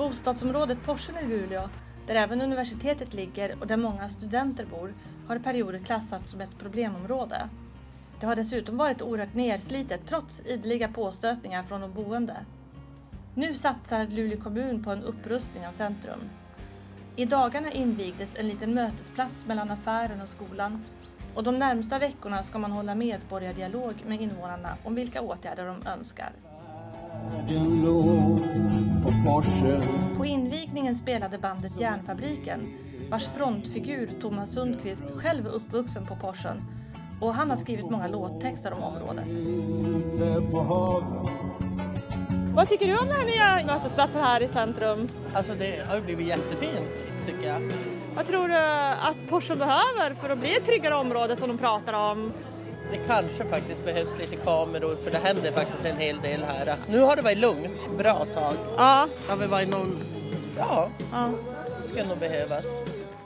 Bostadsområdet Porsen i Luleå, där även universitetet ligger och där många studenter bor, har i perioder klassats som ett problemområde. Det har dessutom varit oerhört nerslitet trots ideliga påstötningar från de boende. Nu satsar Luleå kommun på en upprustning av centrum. I dagarna invigdes en liten mötesplats mellan affären och skolan och de närmsta veckorna ska man hålla medborgardialog med invånarna om vilka åtgärder de önskar. På invigningen spelade bandet Järnfabriken, vars frontfigur Thomas Sundqvist själv är uppvuxen på Porsen, och han har skrivit många låttexter om området. Vad tycker du om den här nya mötesplatsen här i centrum? Alltså det har blivit jättefint tycker jag. Vad tror du att Porsen behöver för att bli ett tryggare område som de pratar om? Det kanske faktiskt behövs lite kameror för det händer faktiskt en hel del här. Nu har det varit lugnt, bra tag. Ja. Har vi varit någon... Ja, det ska nog behövas.